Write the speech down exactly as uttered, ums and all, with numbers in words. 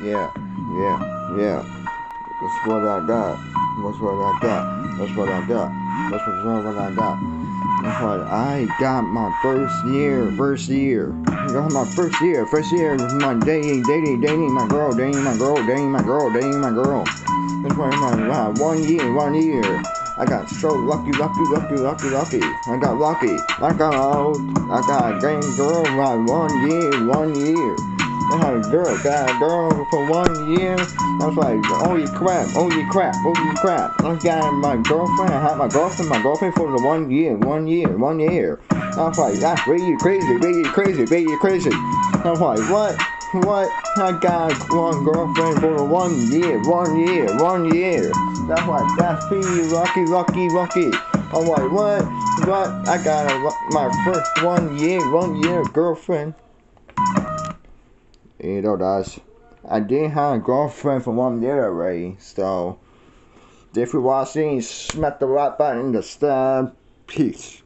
Yeah, yeah, yeah. That's what I got. That's what I got. That's what I got. That's what, what I got. That's what I got my first year, first year. I got my first year, first year with my dating, dating, dating my girl, dating my girl, dating my girl, dating my girl. That's why my wow, one year, one year. I got so lucky, lucky, lucky, lucky, lucky. I got lucky. I got out. I got a game girl by one year, one year. I had a girl, got a girl for one year. I was like, holy crap, holy crap, holy crap. I got my girlfriend, I had my girlfriend, my girlfriend for the one year, one year, one year. I was like, that's really crazy, really crazy, really crazy. I was like, what? What? I got one girlfriend for the one year, one year, one year. That's like, that's pretty lucky, lucky, lucky. I'm like, what? What? I got a, my first one year, one year girlfriend. You know, guys, I didn't have a girlfriend for one year already, so if you're watching, smack the like button to stab. Peace.